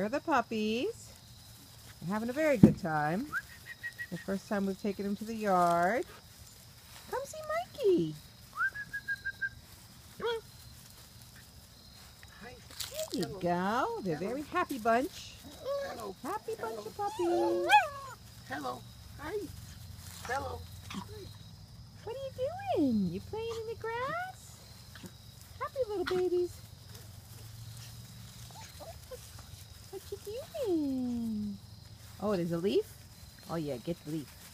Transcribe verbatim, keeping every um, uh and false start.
are the puppies. They're having a very good time. The first time we've taken them to the yard. Come see Mikey. Come on. Hi. There you Hello. go. They're a Hello. very happy bunch. Hello. Happy bunch Hello. of puppies. Hello. Hi. Hello. What are you doing? You playing in the grass? Happy little babies. What you doing? Oh, there's a leaf? Oh yeah, get the leaf.